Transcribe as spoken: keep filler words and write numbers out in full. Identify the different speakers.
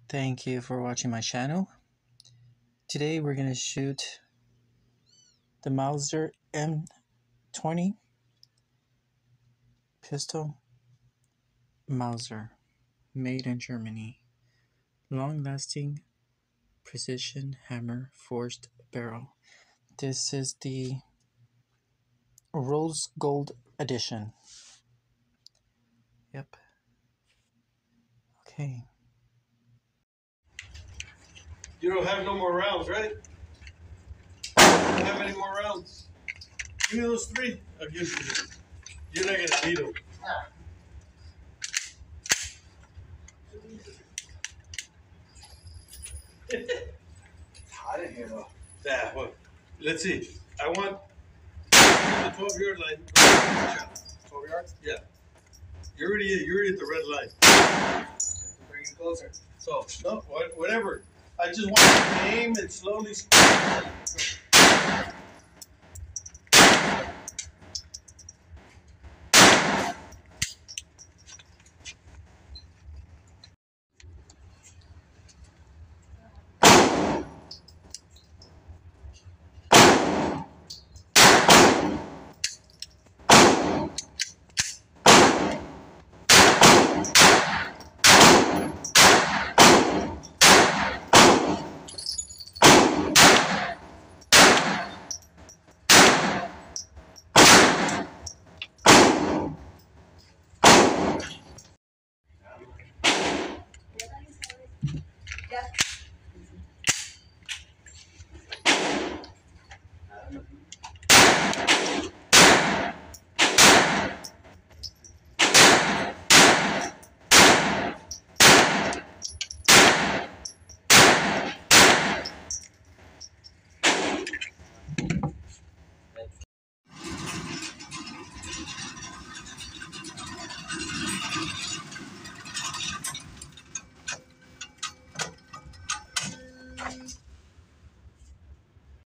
Speaker 1: Thank you for watching my channel. Today we're going to shoot the Mauser M twenty pistol Mauser, made in Germany. Long-lasting precision hammer forged barrel. This is the rose gold edition. Yep. Okay.
Speaker 2: You don't have no more rounds, right? You don't have any more rounds. Give me those three. I'll give you them. You're not gonna need them.
Speaker 3: I didn't hear though.
Speaker 2: Yeah, well, let's see. I want the twelve yard line.
Speaker 3: twelve yards?
Speaker 2: Yeah. You're already, you're already at the red line.
Speaker 3: Bring it closer.
Speaker 2: So, no, whatever. I just want to aim and slowly.